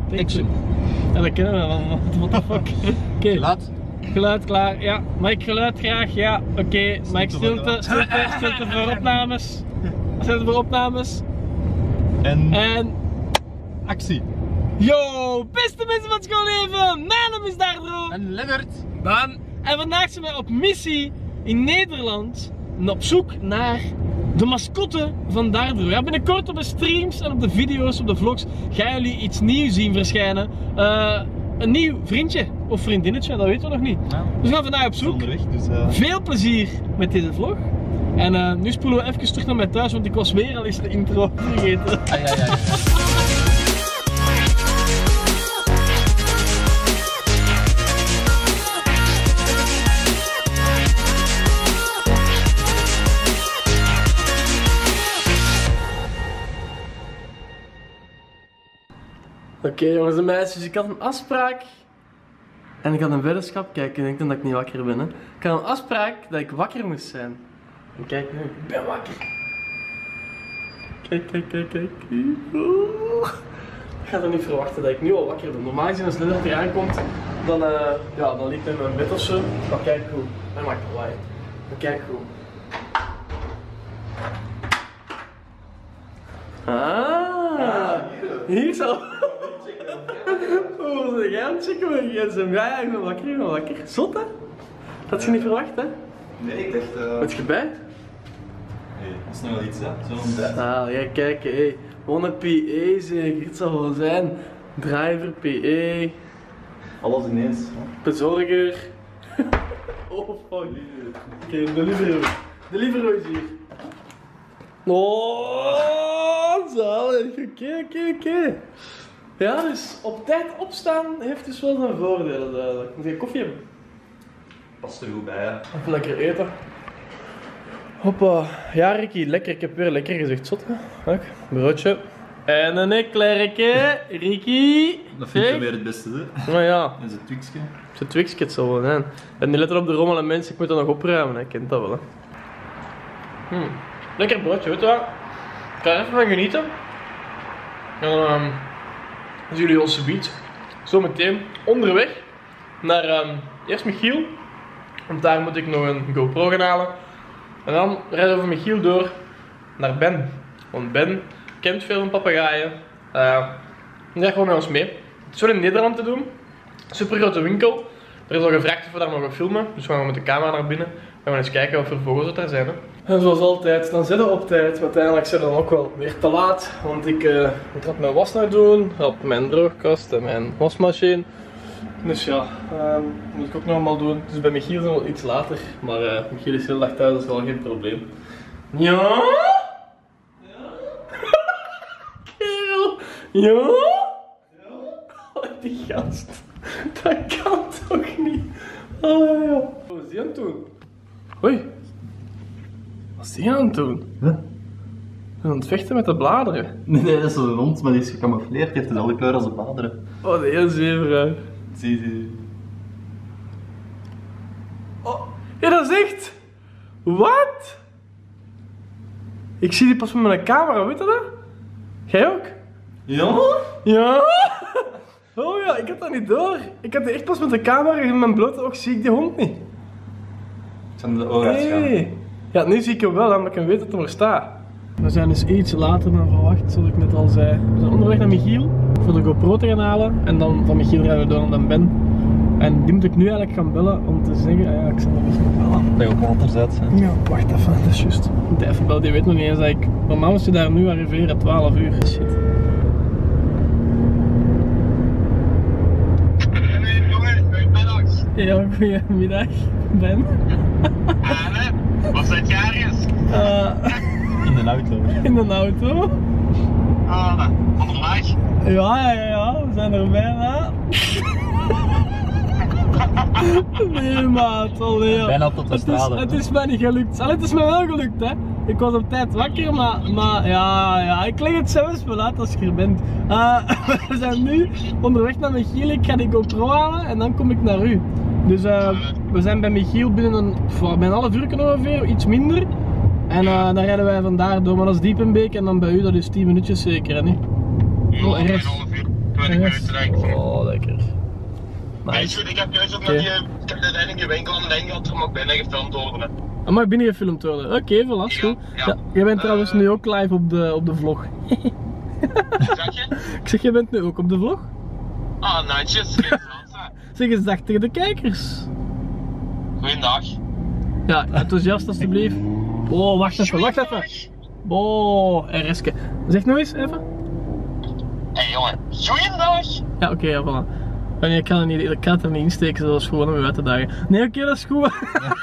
Action. Ja, dat kennen we allemaal. What the fuck. Oké. Geluid. Geluid klaar, ja. Mag ik geluid graag? Ja. Oké. Mag ik stilte voor opnames? Stilte voor opnames. En actie. Yo, beste mensen van het schoolleven. Mijn naam is Dardro. En Lennart. Dan. En vandaag zijn wij op missie in Nederland. Op zoek naar de mascotte van Dardro. Ja, binnenkort op de streams en op de video's, op de vlogs, gaan jullie iets nieuws zien verschijnen. Een nieuw vriendje of vriendinnetje, dat weten we nog niet. Ja. Dus we gaan vandaag op zoek. Onderweg, dus, Veel plezier met deze vlog. En nu spoelen we even terug naar mijn thuis, want ik was weer al eens de intro vergeten. Ja. Oké, jongens en meisjes, ik had een afspraak en ik had een weddenschap. Kijk, ik denk dat ik niet wakker ben. Hè. Ik had een afspraak dat ik wakker moest zijn. En kijk nu, ik ben wakker. Kijk. Oeh. Ik had er niet verwachten dat ik nu al wakker ben. Normaal gezien als Lennart hier aankomt, dan liep hij in mijn bed of zo. Maar kijk goed, hij maakt lawaai. Maar kijk goed. Hier zo. Oh, wat jij aan het checken met je gsm? Ja, ik ben wakker, Zot hè? Dat had je niet verwacht hè? Nee, ik dacht... Wat je bij? Nee, dat is nog wel iets hè, zo'n bed. Ja, kijk, hé. Gewoon een PE zeker, het zal wel zijn. Driver, PE. Alles ineens. Bezorger. Oh fuck. Oké, Deliveroo is hier. Oh, zalig. Oké. Ja, dus op tijd opstaan heeft dus wel zijn voordelen duidelijk. Moet je koffie hebben? Past er goed bij hè. Even lekker eten. Hoppa. Ja Ricky, lekker. Ik heb weer lekker gezegd. Zot hè? Kijk, broodje. En een eclairke. Ricky. Dat vind ik weer het beste hè. Nou ja. En zijn Twixje. Zijn Twixje het zal wel zijn. En die letten op de rommel en mensen, ik moet dat nog opruimen. Hè. Ik ken dat wel hè. Lekker broodje, weet je wat? Ik ga er even van genieten. En zien jullie ons beat. Zo meteen onderweg naar eerst Michiel. Want daar moet ik nog een GoPro gaan halen. En dan rijden we van Michiel door naar Ben. Want Ben kent veel van papegaaien. Die gaat gewoon met ons mee. Het is wel in Nederland te doen. Super grote winkel. Er is al gevraagd of we daar mogen filmen. Dus we gaan met de camera naar binnen. En we gaan eens kijken wat voor vogels het daar zijn. Hè. En zoals altijd, dan zitten we op tijd. Maar uiteindelijk zijn we dan ook wel weer te laat. Want ik had mijn was nou doen. Op mijn droogkast en mijn wasmachine. Dus ja, dat moet ik ook nog allemaal doen. Dus bij Michiel zijn we wel iets later. Maar Michiel is heel dag thuis, dat is wel geen probleem. Ja? Kerel? Ja? Die gast. Dat kan toch niet? Oh ja. Wat is die aan het doen? Hoi. Wat is die aan het doen? Huh? Aan het vechten met de bladeren. Nee, dat is een hond, maar die is gecamoufleerd. Die heeft dezelfde kleur als de bladeren. Oh, de heel zever. Zie. Oh, ja, dat is echt. Wat? Ik zie die pas met mijn camera, weet je dat? Jij ook? Ja? Ja? Oh ja, ik had dat niet door. Ik had die echt pas met de camera en in mijn blote oog zie ik die hond niet. Ik zal de ogen uitschalen. Ja, nu zie ik hem wel, omdat ik weet dat hij er staat. We zijn dus iets later dan verwacht, zoals ik net al zei. We zijn onderweg naar Michiel voor de GoPro te gaan halen. En dan van Michiel rijden we door naar Ben. En die moet ik nu eigenlijk gaan bellen om te zeggen, ja, ik zal nog eens bellen. Dat je ook water zet. Hè? Ja, wacht even, dat is juist. Ik moet even bellen, die weet nog niet eens dat ik... Normaal moest je daar nu arriveren, 12 uur. Shit. Nee, jongen, goedemiddag. Ja, goedemiddag, Ben. Was dat jarig? In de auto. In de auto. Onderweg. Ja, we zijn er bijna. Nee maat, alweer. Bijna op de straat. Het is mij niet gelukt. Allee, het is mij wel gelukt hè. Ik was op tijd wakker, maar ja, ik leg het zelfs wel uit als je er bent. We zijn nu onderweg naar Michiel, ik ga die GoPro halen en dan kom ik naar u. Dus we zijn bij Michiel binnen een half uur ongeveer, iets minder. En dan rijden wij vandaar door, maar dat is Diepenbeek en dan bij u, dat is 10 minuutjes zeker hè niet? Ja, Oh, een half uur. ben ik buiten denk ik. Oh, lekker. Maar is goed, ik heb juist ook nog ik heb uiteindelijk die winkel aan de lijn gehad, er mag binnen gefilmd worden. Ah, mag binnen gefilmd worden? Oké, voilà, is goed. Ja, jij bent trouwens nu ook live op de vlog. Zeg je? Ik zeg, jij bent nu ook op de vlog? Ah, netjes. Zeg eens dag tegen de kijkers. Goeiedag. Ja, enthousiast alsjeblieft. Oh, wacht even. Oh, RS'ke. Zeg nog eens even. Hé jongen, goeiedag. Ja, oké, ja, voilà. En ik kan het er niet insteken, dat is gewoon om je uit te dagen. Nee, oké, dat is goed.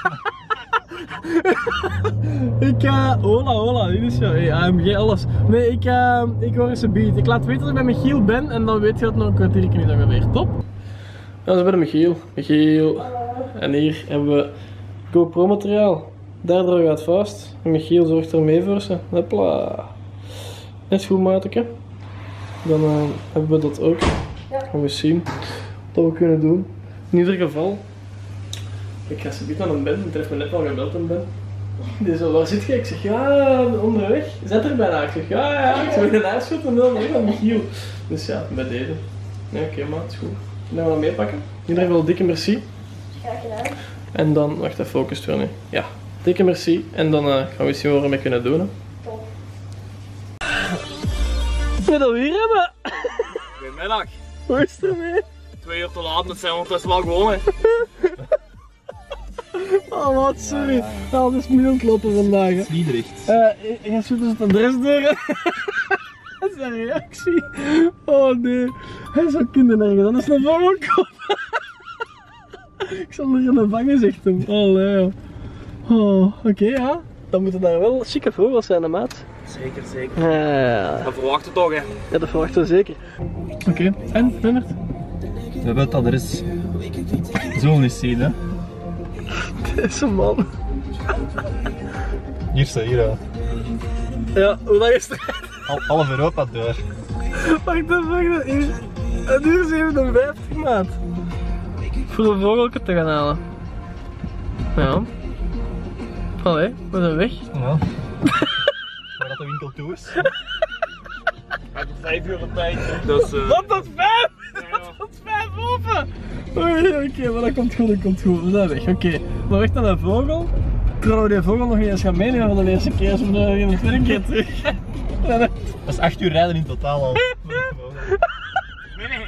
Hola, dit is jou. Hey, AMG, alles. Nee, ik hoor eens een beat. Ik laat weten dat ik bij Michiel ben en dan weet je dat nog een kwartier niet ongeveer. Top? Ja, we zijn bij de Michiel. En hier hebben we GoPro materiaal. Daar dragen gaat vast. En Michiel zorgt er mee voor ze. Hopla. Net goed, maatje. Dan hebben we dat ook. Gaan we eens zien wat we kunnen doen. In ieder geval. Ik ga zometeen aan een Ben, want hij heeft me net al gebeld aan Ben. Die zo, waar zit je? Ik zeg, ja, onderweg. Zet er bijna. Ik zeg, ja. Ik zeg, een aarschoot en dan onderweg aan Michiel. Dus ja, bij deze. Ja, oké, maat, is goed. Dan gaan we dat meepakken. In ieder geval, dikke merci. Graag gedaan. En dan, wacht, dat focust weer nu. Ja, dikke merci. En dan gaan we eens zien wat we ermee kunnen doen. Hè. Top. We dat hier hebben. Goedemiddag. Hoe is het ermee? 2 uur te laat, dat zijn we ondertussen wel gewoon hè. Oh wat, sorry. Ja, het is niet ontlopen vandaag. Hè. Sliedrecht. Je zoekt dus het adres door. Dat is een reactie. Oh nee. Hij zou kunnen ergens anders naar voren komen. Ik zal er gaan vangen, zegt hem. Oh nee. Oh, oké, ja. Dan moeten daar wel chique vogels zijn, hè, maat. Zeker. Ja, Dat verwachten we toch hè. ja, dat verwachten we zeker. Oké, en, Lennart? We hebben het adres. Zo eens zien, hè. Deze man. Hier zo, hier. Ja, hoe lang is het? Half Europa door. Wacht even, hier. Het uur 57, maat. Voor de vogelke te gaan halen. Ja. Allee, we zijn weg. Ja. Waar dat de winkel toe is. We hebben 5 uur de tijd. Dus, Wat, tot 5? Tot 5 open? Oké, maar dat komt goed, We zijn weg, oké. Maar weg naar de vogel. Terwijl we die vogel nog niet eens gaan meenemen van de eerste keer, zodat we de tweede keer terug. Dat is 8 uur rijden in totaal al. nee.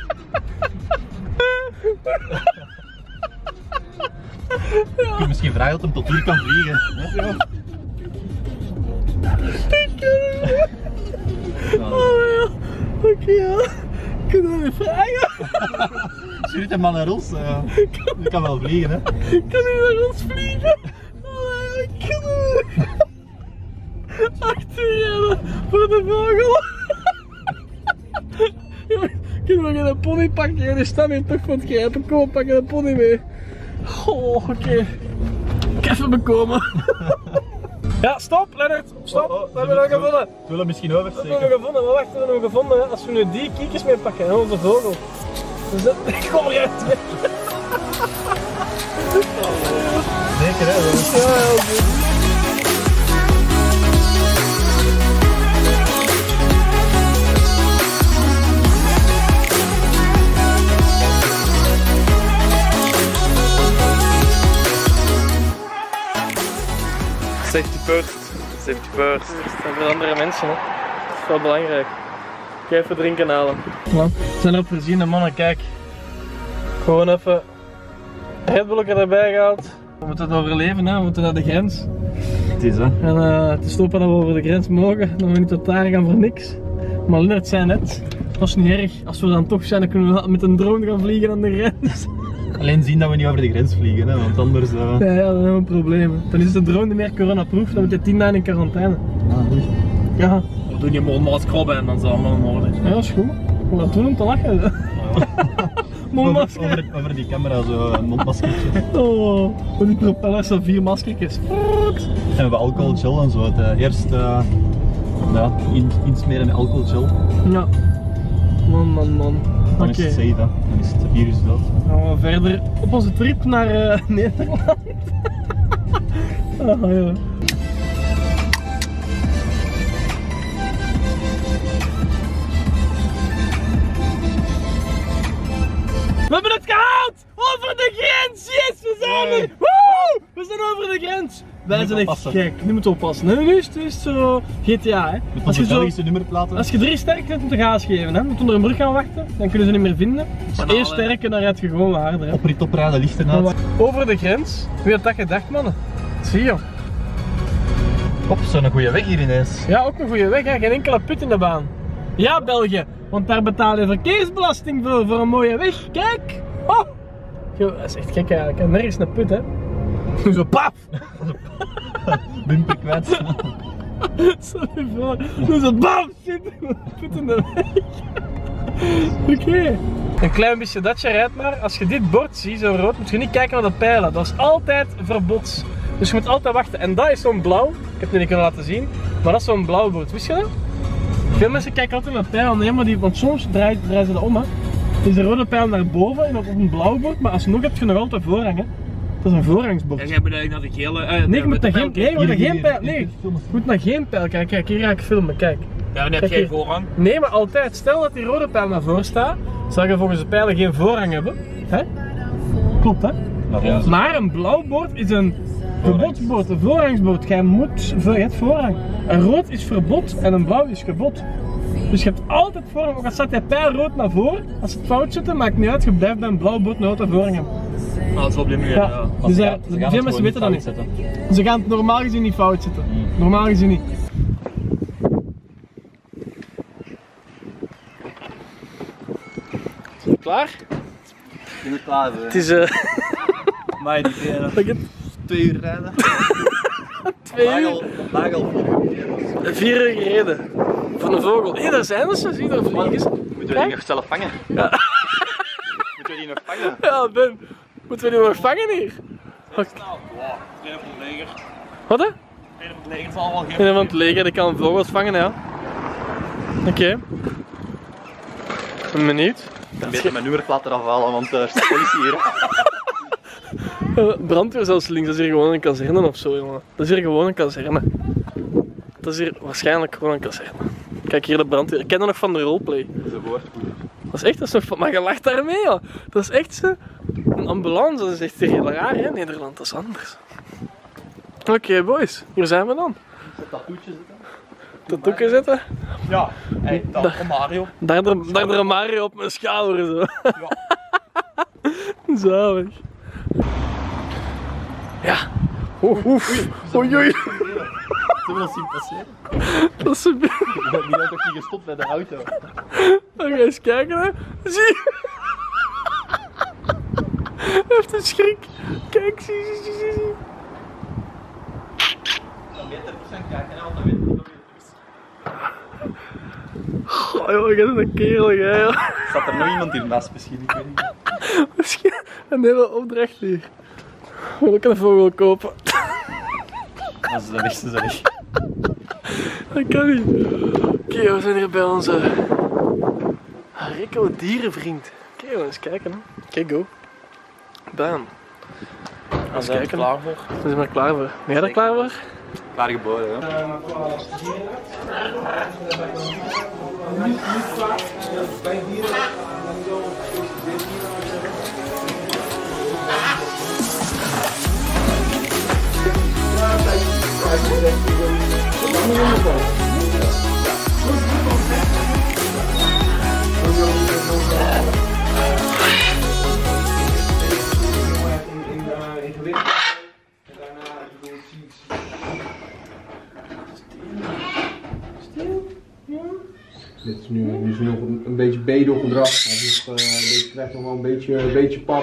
Je kunt misschien vragen dat hem tot hier kan vliegen. Hè? Oh ja, oké, ja. Kunnen we even vragen? Stuur hem maar naar ons. Die kan wel vliegen, hè? Kan u naar ons vliegen? Oh ja, kunnen 8 uur rijden voor de vogel. Kunnen we geen pony pakken? Die staan hier toch van het grijpen. Kom, pakken een pony mee. Oh, oké. Ik even bekomen. Ja, stop, Lennart. Stop. We hebben hem gevonden. We willen misschien We hebben oversteken. hem gevonden. Maar wacht, we hebben hem gevonden. Als we nu die kiekjes mee pakken, dan onze vogel. Dus dat... Kom eruit. Zeker, hè? Ja, heel goed. Safety first. En voor andere mensen, hè. Dat is wel belangrijk. Ik ga even drinken halen. Ja, we zijn erop voorzien, mannen, kijk. Gewoon even Red Bull erbij gehaald. We moeten het overleven, hè. We moeten naar de grens. Het is, hè? En het is stoppen dat we over de grens mogen, dat we niet tot daar gaan voor niks. Maar Lennart zei net, dat is niet erg. Als we dan toch zijn, dan kunnen we met een drone gaan vliegen aan de grens. Alleen zien dat we niet over de grens vliegen, hè? Want anders. Ja, dan hebben we problemen. Dan is de drone niet meer coronaproof, dan moet je 10 dagen in quarantaine. Ah, goed. Ja. We doen je mondmasker op en dan zal het allemaal in orde. Ja, dat is goed. We gaan doen om te lachen. Mondmasker. Over die camera zo een mondmaskertje. Oh, met die propellers zo 4 maskertjes. En we hebben alcoholgel en zo. Eerst ja, insmeren met alcoholgel. Ja. Man. Dan Oké. is het safe, hè. Dan is het virus dood. Dan gaan we verder op onze trip naar Nederland. Ah, ja. wij zijn echt gek. Nu moet je oppassen. Nu is het zo GTA, hè. Als je nummerplaten. Als je 3 sterke zet, moet je gas geven, hè. Moet onder een brug gaan wachten, dan kunnen ze niet meer vinden. Als 1 sterke, dan rijdt je gewoon harder, hè. Opraden, lichten uit. Over de grens? Wie had dat gedacht, mannen? Zie je. Op, zo'n goede weg hier ineens. Ja, ook een goede weg, hè. Geen enkele put in de baan. Ja, België, want daar betaal je verkeersbelasting voor een mooie weg. Kijk! Oh! Yo, dat is echt gek eigenlijk, hè. Nergens een put, hè. Zo paf! Bumper kwijt. Sorry voor. Zo bam! Shit! Put in de weg. Oké. Een klein beetje datje rijdt maar. Als je dit bord ziet, zo rood, moet je niet kijken naar de pijlen. Dat is altijd verbods. Dus je moet altijd wachten. En dat is zo'n blauw. Ik heb het niet kunnen laten zien. Maar dat is zo'n blauw bord. Wist je dat? Veel mensen kijken altijd naar pijlen. Nee, maar want soms draaien ze dat om, hè. Het is een rode pijl naar boven en op een blauw bord. Maar alsnog heb je nog altijd voorrang, hè. Dat is een voorrangsbord. En jij bedoelt naar de gele... nee, je moet naar geen pijl. Nee, je moet naar geen pijl kijken. Kijk, hier ga ik filmen. Kijk. Ja, dan heb jij voorrang. Nee, maar altijd. Stel dat die rode pijl naar voren staat, zal je volgens de pijlen geen voorrang hebben. Hè? Klopt, hè? Ja. Maar een blauw bord is een verbodsbord, een voorrangsbord. Je hebt voorrang. Een rood is verbod en een blauw is gebod. Dus je hebt altijd voorrang. Ook al staat die pijl rood naar voren, als ze het fout zitten, maakt niet uit. Je blijft bij een blauw bord nog altijd voorrang hebben. Nou, dat is wel blijven. Ja. Dus veel mensen weten dat niet. Ze gaan het normaal gezien niet fout zitten. Normaal gezien niet. Klaar? Ik ben klaar. Het is Maar die 2 uur rijden. 2 uur. Vandaag al 4 uur gereden. Van een vogel. Hé, daar zijn ze, zie je daar vliegen ze. Moeten we die nog zelf vangen? Ja. Moeten we die nog vangen? Ja, Ben. Moeten we die nog vangen hier? Wow, een van het leger. Wat hè? Een van het leger zal wel geven. Een van het leger, die kan vogels vangen, ja. Oké. Ben benieuwd. Ik ben beter mijn nummerplaat eraf halen, want er staat politie hier. Brandweer zelfs links, dat is hier gewoon een kazerne of zo, jongen. Dat is hier gewoon een kazerne. Dat is hier waarschijnlijk gewoon een kazerne. Kijk hier de brandweer. Ik ken dat nog van de roleplay. Dat is een woordvoerder. Dat is echt, dat is nog van, maar je lacht daarmee, ja. Dat is echt zo. Een ambulance, dat is echt heel raar, hè, Nederland, dat is anders. Oké, boys, hier zijn we dan. Zet dat toetje zitten. Dat doekje zetten. Ja, hey, dat van Mario. Daar een Mario op mijn schouder, zo. Ja. Zalig. Ja. Oef, oef. Oei, oei. Zullen we dat zien passeren? Dat is een beetje... Die heeft ook niet gestopt bij de auto. Dan ga je eens kijken, hè. Zie je? Hij heeft een schrik. Kijk, zie. Dan beter kijken, want dan weet ik niet wat Goh, joh, ik heb een kerel, hè, joh. Staat er nog iemand in vast misschien? Ik weet niet. Misschien een hele opdracht hier. Wil ik een vogel kopen? Dat is de beste zeg. Dat kan niet. Oké, we zijn hier bij onze Rico dierenvriend. Oké, we gaan eens kijken. Oké, go. Bam. We zijn er klaar voor. We zijn er klaar voor. Ben jij er klaar voor? Klaar geboren, hè? Dit is nu is nog een beetje bedelgedrag. Deze krijgt nog wel een beetje pap.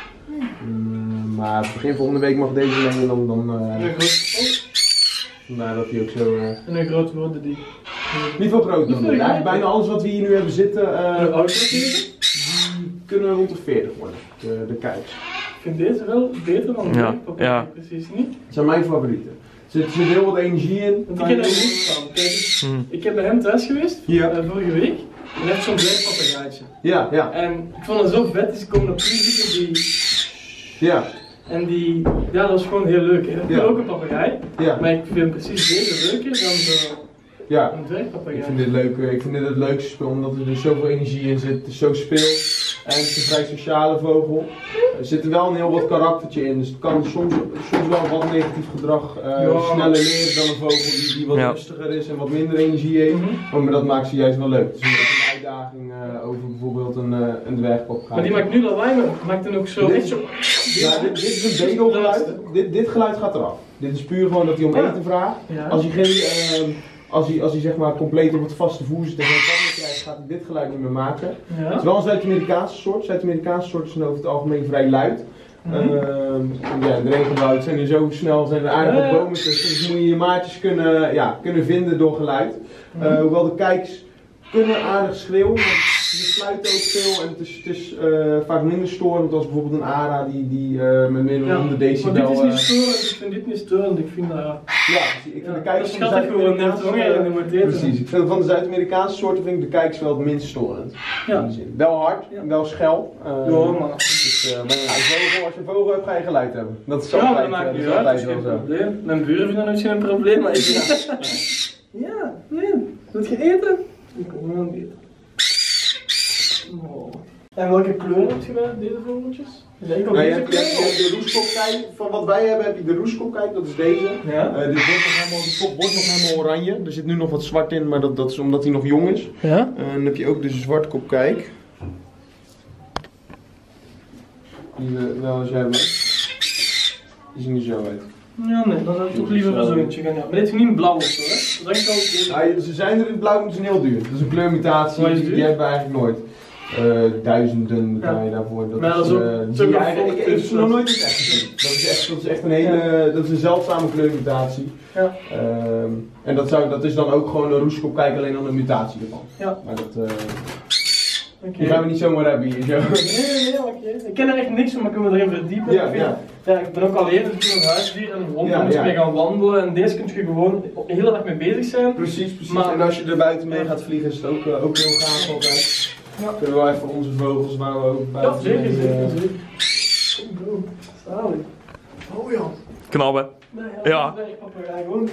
Maar begin volgende week mag deze mengen dan vandaar dat hij ook zo... En hoe groot worden die? Niet veel groter dan dit. Eigenlijk bijna alles wat we hier nu hebben zitten, die kunnen rond de 40 worden, de kuikens. Ik vind deze wel beter dan ja, de ja. Precies niet. Dat zijn mijn favorieten. Er zit heel wat energie in. Want ik heb daar niks van. Kijk, ik heb bij hem thuis geweest, vorige week. En hij heeft zo'n dwergpapegaaitje. Ja, ja. En ik vond het zo vet, dus ik kom op die... Ja. En die, ja, dat was gewoon heel leuk. Ik heb ook een papegaai, Ja. maar ik vind precies deze leuker dan zo een dwergpapegaai. Ik vind dit leuk. Ik vind dit het leukste spel omdat er dus zoveel energie in zit. Het is zo speels. En het is een vrij sociale vogel. Er zit er wel een heel wat karaktertje in, dus het kan soms wel wat negatief gedrag sneller leren dan een vogel die wat rustiger is en wat minder energie heeft. Maar dat maakt ze juist wel leuk. Dus een uitdaging over bijvoorbeeld een dwergpapegaai. Maar die maakt nu lawaai, maar maakt dan ook zo echt zo... Ja, dit is een bedelgeluid. Dit geluid gaat eraf. Dit is puur gewoon dat hij om eten vraagt. Ja. Als hij zeg maar compleet op het vaste voer zit en geen pannen krijgt, gaat hij dit geluid niet meer maken. Ja. Het is wel een Zuid-Amerikaanse soort. Zuid-Amerikaanse soorten zijn over het algemeen vrij luid. Ja, in de regenwoud zijn er zo snel, zijn er aardig wat bomen tussen, dus moet je je maatjes kunnen vinden door geluid. Hoewel de kijks kunnen aardig schreeuwen, maar je fluit ook veel en het is vaak minder storend als bijvoorbeeld een ara die met meer dan 100 decibel... Maar dit is niet storend, ik vind dit niet storend, ik vind dat... Ja, ik vind de kijkers van de Zuid-Amerikaanse precies, ik vind van de Zuid-Amerikaanse soorten vind ik de kijkers wel het minst storend. Ja. Wel hard, wel schel. Maar als je een vogel hebt, ga je geluid hebben. Dat is altijd, dat maakt niet uit, dat is geen probleem. Mijn buren vinden dat misschien een probleem, maar ik ja, nee, wil je eten? Ik kom gewoon eten. Oh. En welke kleur heb je bij deze vogeltjes? Je hebt de roeskopkijk. Van wat wij hebben heb je de roeskopkijk, dat is deze. Ja? Die kop wordt nog helemaal oranje. Er zit nu nog wat zwart in, maar dat is omdat hij nog jong is. Ja? En dan heb je ook de zwartkopkijk. Die wel als jij weet. Die zien er zo uit. Ja, nee, dan zou ik toch liever wel zo'n eentje gaan. Ja. Maar dit is niet blauw of zo, hè? Dat denk ik ze zijn er in het blauw, maar ze zijn heel duur. Dat is een kleurmutatie, die hebben we eigenlijk nooit. Duizenden betaal je daarvoor. Dat is nog nooit iets echt gezien. Dat is echt een hele, dat is een zeldzame kleurmutatie. Ja. En dat is dan ook gewoon een roeskopkijk, alleen dan een mutatie ervan. Ja. Maar dat... Die gaan we niet zomaar hebben hier. Zo. Nee, oké. Ik ken er echt niks van, maar kunnen we erin verdiepen. Ja, ik ben ook alleen, dus ik heb een huisdier en een hond, daar moet je mee gaan wandelen. En deze kun je gewoon de hele dag mee bezig zijn. Precies. Maar, en als je er buiten mee gaat vliegen, is het ook heel gaaf altijd. Ja. Kunnen we wel even onze vogels waar we ook buiten zeker. Zalig. Oh ja. Knabben. Nee, ja. Gewoon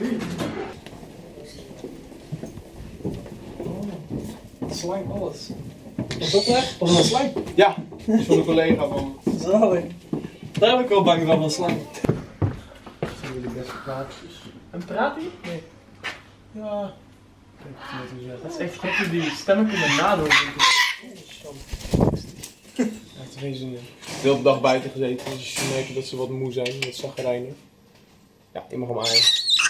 slang alles. Is dat echt? Dat is een slang? Ja, dat is van een collega van me. Zalig. Daar heb ik wel bang van slang. Dat zijn jullie beste praatjes. Een praatje? Nee. Ja. Dat is echt gek dat die stemmen kunnen nadoen. Ja, het is geen zin in. De hele dag buiten gezeten, dus je merkt dat ze wat moe zijn, wat zaggerijnig. Ja, je mag hem aaien.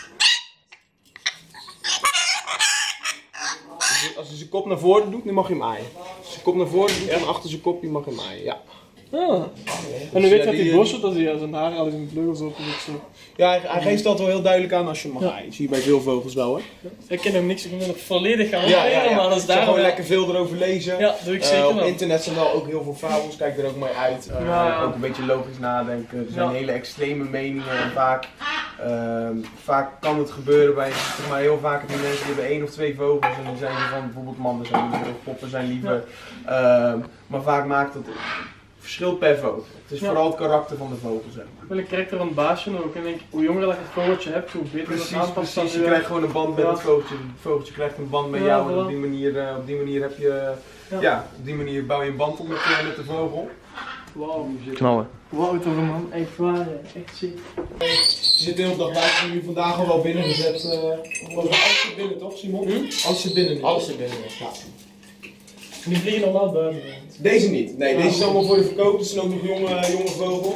Als hij zijn kop naar voren doet, nu mag je hem aaien. Als hij zijn kop naar voren doet en achter zijn kop, je mag hem aaien, ja. Ah. En nu weet je dat hij boos wordt als hij zijn haar al in zijn vleugels opent of zo. Ja, hij geeft dat wel heel duidelijk aan als je hem mag aaien. Dat zie je bij veel vogels wel, hè. Ik ken hem niks, ik moet nog volledig gaan opnemen, maar dat is daar gewoon lekker veel erover lezen. Ja, doe ik zeker op internet zijn wel ook heel veel fabels, kijk er ook mee uit. Ook een beetje logisch nadenken. Er zijn hele extreme meningen en vaak kan het gebeuren bij, zeg maar, heel vaak die mensen die hebben 1 of 2 vogels en dan zijn ze van bijvoorbeeld mannen zijn liever of poppen zijn liever. Maar vaak maakt het verschil per vogel. Het is vooral het karakter van de vogel, zeg maar. Wel, ik krijg er een baasje ook en denk, hoe jonger dat je het vogeltje hebt, hoe beter het aanpast. Precies, je krijgt gewoon een band met het vogeltje. Het vogeltje krijgt een band met jou en op die manier heb je, op die manier bouw je een band op met de vogel. Wauw. Knallen. Wauw, toch man, echt waar, echt ziek. Je zit de hele dag buiten, nu vandaag al wel binnen gezet. Alles zit binnen toch, Simon? Alles zit binnen. Alles zit binnen, ja. Die vliegen normaal buiten. Deze niet. Nee, deze is allemaal voor de verkoop. Dit zijn ook nog jonge vogels.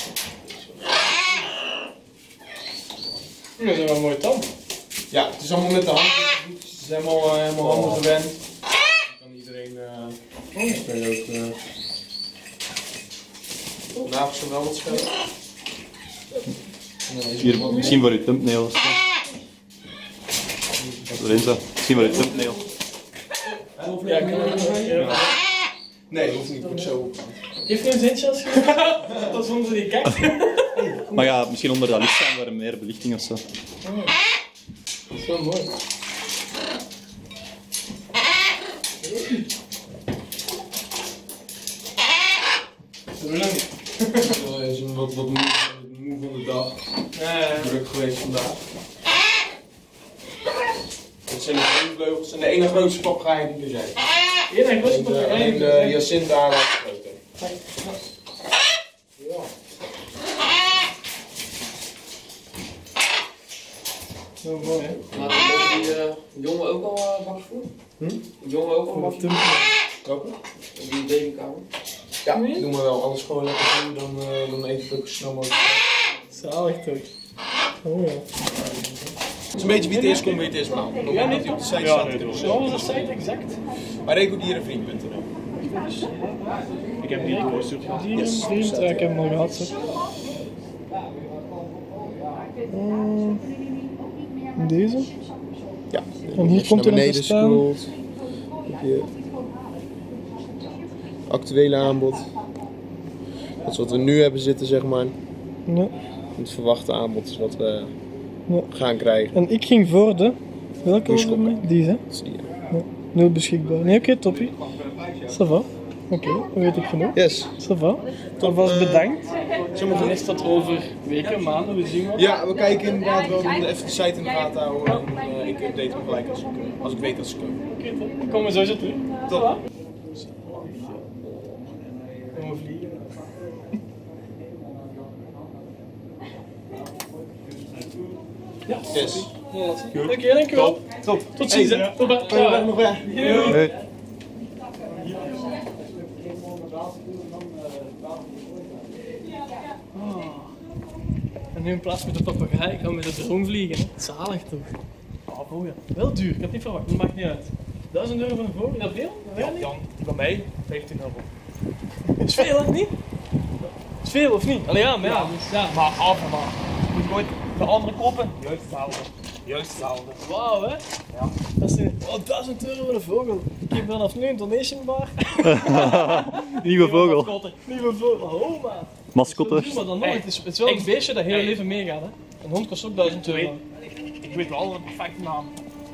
Dat is wel een mooie tand. Ja, het is allemaal met de hand. Het is helemaal handen gewend. Dan kan iedereen ook navels van wel wat schellen. Hier, misschien voor je thumbnail. Lorenzo, misschien voor je thumbnail. Ja, ik kan het. Nee, dat hoeft niet. Moet zo op. Heeft geen zintje als je dat is onder die kijk. Maar ja, misschien onder dat licht staan waar meer belichting of zo. Dat is wel mooi. Hij is wat moe van de dag. Druk geweest vandaag. Dit zijn de vleugels en de ene grootste papegaai die er zijn. Alleen de Jacinta daar. doen. Welke? Die regenkamer? Ja, doen we wel. Alles gewoon lekker doen, dan eet het ook snel mogelijk. Zalig toch? Oh ja. Het is een beetje wie het eerst komt, wie het eerst maalt. Ja, niet op de site staat. Zo was de site exact. Maar rekeldierenvriend.nl. Ik heb die gekozen. Dierenvriend, ik heb hem al gehad. Zo. Deze? Ja. En hier komt er te staan. Heb je actuele aanbod. Dat is wat we nu hebben zitten, zeg maar. Ja. Het verwachte aanbod is wat we gaan krijgen. En ik ging voor de... Welke was het nu? Die, hè? Dat is die, ja. Ja. Nul beschikbaar. Nee, oké, toppie. Ça va. Oké, dan weet ik genoeg. Yes. Ça va. Alvast bedankt. Dan is dat over weken, maanden, we zien wat. Ja, we kijken inderdaad wel, we moeten even de site in de gaten houden. En ik update hem gelijk als ik weet dat ze komen. Oké, top. Dan komen we zo zitten. Top. Gaan we vliegen. Ja. Yes. Oké, dankjewel. Top. Tot ziens. Hey, Tot dan. Ciao. nog weg. Hey. En nu in plaats met de papegaai gaan we met de drone vliegen. Hè. Zalig toch? Oh, oh ja. Wel duur, ik had niet verwacht, dat maakt niet uit. €1000 voor een vogel, is dat veel? Ja, Jan, bij mij 15 euro. Is veel, hè? Niet? Is veel of niet? Allee, ja, maar ja. Dus, ja. Maar af en maar. Moet nooit de andere koppen. Juist hetzelfde. Juist hetzelfde. Wauw, hè? Ja. Dat is een, oh, €1000 voor een vogel. Ik heb vanaf nu een donation bar. Nieuwe vogel. Nieuwe vogel, oh man. Mascottes. Maar dan nog, het is wel een beestje dat heel leven meegaat, hè? Een hond kost ook €1000. Ik weet wel de perfecte naam.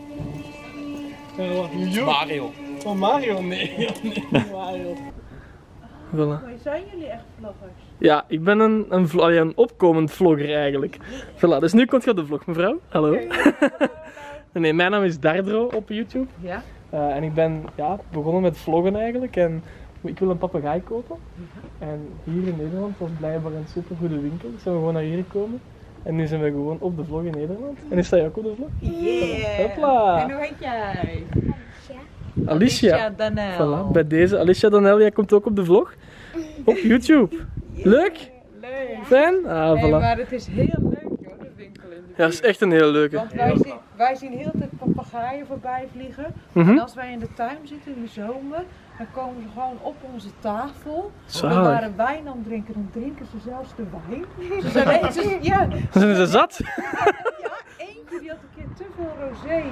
Mario. Mario. Oh, Mario? Nee, nee, Mario. Voilà. Maar zijn jullie echt vloggers? Ja, ik ben een opkomend vlogger eigenlijk. Voilà, dus nu komt je op de vlog, mevrouw. Hallo. Nee, mijn naam is Dardro op YouTube. Ja. En ik ben begonnen met vloggen eigenlijk. En ik wil een papegaai kopen. En hier in Nederland was blijkbaar een supergoede winkel. Dus zijn we gewoon naar hier gekomen. En nu zijn we gewoon op de vlog in Nederland. En is dat ook op de vlog? Yeah! Hopla! En hoe heet jij? Alicia. Danel. Voilà, bij deze. Alicia Danel, jij komt ook op de vlog. Op YouTube. Leuk? Leuk. Fijn? Ah, Nee, voilà. maar het is heel leuk joh, de winkel in de Ja, dat is echt een hele leuke. Want wij zien heel de tijd papegaaien voorbij vliegen. Mhm. En als wij in de tuin zitten in de zomer, dan komen ze gewoon op onze tafel. Zalig. We waren wijn aan het drinken, dan drinken ze zelfs de wijn. Ze zijn echt, ja, Zijn ze zat? ja, eentje die had een keer te veel rosé.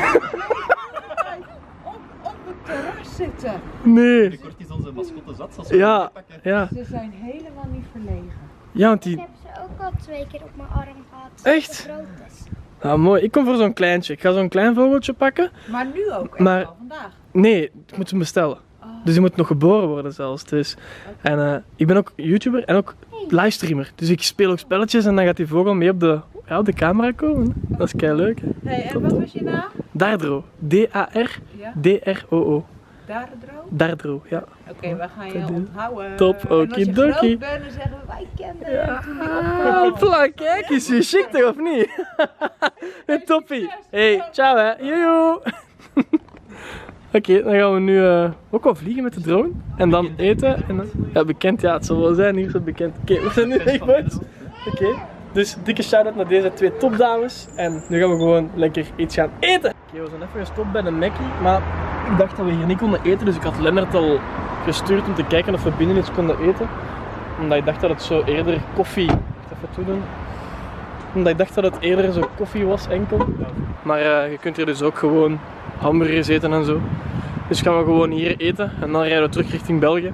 op het terras zitten. Nee. Binnenkort is onze mascotte zat. Als Ja, ja. Ze zijn helemaal niet verlegen. Ja, want Ik die... heb ze ook al 2 keer op mijn arm gehad. Echt? De grotes. Ah, mooi. Ik kom voor zo'n kleintje. Ik ga zo'n klein vogeltje pakken. Maar nu ook, echt Maar- al vandaag. Nee, ik moet hem bestellen. Dus die moet nog geboren worden zelfs. Dus. En ik ben ook YouTuber en ook livestreamer. Dus ik speel ook spelletjes en dan gaat die vogel mee op de camera komen. Dat is kei leuk. Hey, en wat was je naam? Dardro. D-A-R-D-R-O-O. Dardro? Dardro, ja. Oké, we gaan je onthouden. Top, En als je okidoki. groot bent, dan zeggen we, wij kenden hem toen hij Ah, opkwam. pla, kijk eens, je chic toch of niet? Hey, toppie. Hey, ciao hè. Joejoe. Oké, dan gaan we nu ook wel vliegen met de drone. En dan eten. En dan... Ja, bekend, ja, het zal wel zijn. Hier is het bekend. Oké, we zijn nu weg, boys. Oké, dus dikke shout-out naar deze 2 topdames. En nu gaan we gewoon lekker iets gaan eten. Oké, we zijn even gestopt bij de Mackie. Maar ik dacht dat we hier niet konden eten. Dus ik had Lennart al gestuurd om te kijken of we binnen iets konden eten. Omdat ik dacht dat het zo eerder koffie... Ik ga even toedoen. Omdat ik dacht dat het eerder zo koffie was enkel. Maar je kunt hier dus ook gewoon hamburgers eten en zo. Dus gaan we gewoon hier eten en dan rijden we terug richting België.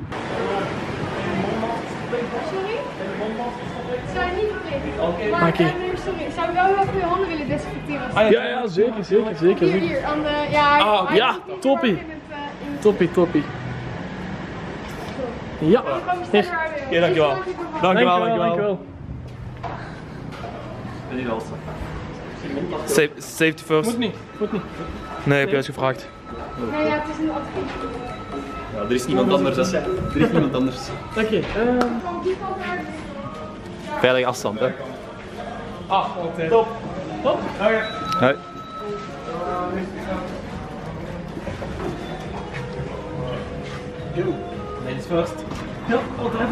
Sorry? Zou je niet verplicht? Maar Oké. nee, sorry. Zou je wel even je handen willen desinfecteren? Ja, zeker. Hier, aan de... Ja, hij ja, doet het toppie. in het- Toppie. Ja, Gewoon bestellen hier. waar we- Oké, dankjewel. Dankjewel. Ben je als? Safety first. Moet niet. Nee, heb je uitgevraagd. Nee, ja, het is een advies. Ja, er is niemand anders. Hè. Er is niemand anders. Oké. Van die kant naar de... Veilige afstand, hè. Top. Hoi. Go. Ladies first. Ja, altijd.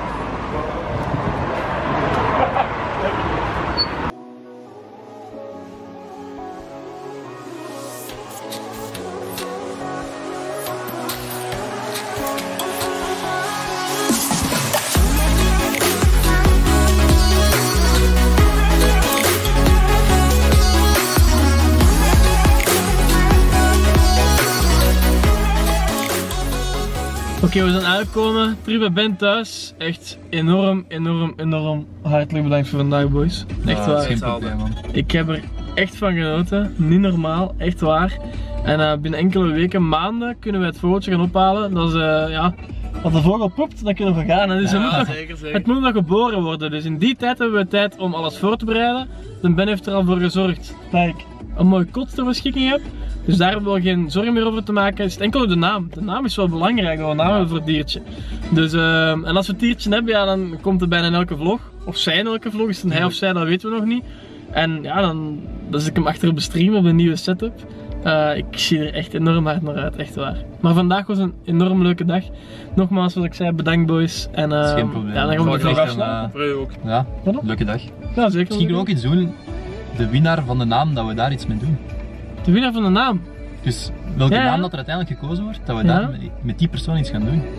Oké, we zijn aangekomen, terug bij Ben thuis. Echt enorm hartelijk bedankt voor vandaag, boys. Echt waar. Geen probleem, man. Ik heb er echt van genoten, niet normaal, echt waar. En binnen enkele weken, maanden, kunnen we het vogeltje gaan ophalen. Dat is, ja, als de vogel poept, dan kunnen we gaan. Dus ja, het moet nog geboren worden. Dus in die tijd hebben we tijd om alles voor te bereiden. En Ben heeft er al voor gezorgd dat ik een mooie kot ter beschikking heb. Dus daar hebben we geen zorgen meer over te maken. Het is enkel de naam. De naam is wel belangrijk, de naam voor het diertje. Dus, en als we het diertje hebben, ja, dan komt het bijna in elke vlog. Of zij in elke vlog, is het een hij of zij, dat weten we nog niet. En ja, dan zit ik hem achter op de stream op een nieuwe setup. Ik zie er echt enorm hard naar uit, echt waar. Maar vandaag was een enorm leuke dag. Nogmaals, zoals ik zei, bedankt boys. En, dat is geen probleem. Ja, dan gaan we de vlog afsluiten. Voor u ook. Ja, leuke dag. Ja, zeker. Misschien kunnen we ook iets doen, de winnaar van de naam, dat we daar iets mee doen. De winnaar van de naam? Dus welke naam dat er uiteindelijk gekozen wordt, dat we daar met die persoon iets gaan doen.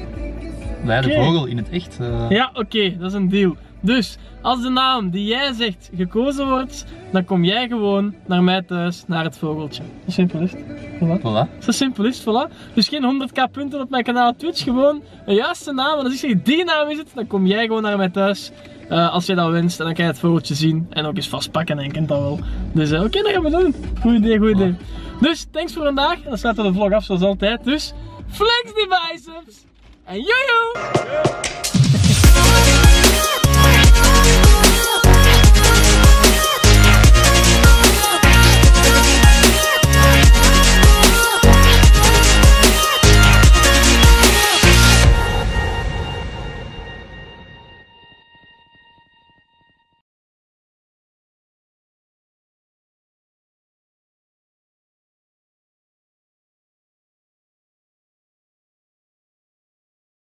Wij de vogel in het echt. Ja, oké, dat is een deal. Dus, als de naam die jij zegt gekozen wordt, dan kom jij gewoon naar mij thuis, naar het vogeltje. Zo simpel is het. Voilà. Zo simpel is het, voilà. Dus geen 100k punten op mijn kanaal Twitch, gewoon een juiste naam. En als ik zeg, die naam is het, dan kom jij gewoon naar mij thuis. Als jij dat wenst, en dan kan je het vogeltje zien en ook eens vastpakken en je kent dat wel. Dus oké, dat gaan we doen. Goed idee, goed idee. Dus, thanks voor vandaag. En dan sluiten we de vlog af zoals altijd. Dus, flex die biceps! En jojo!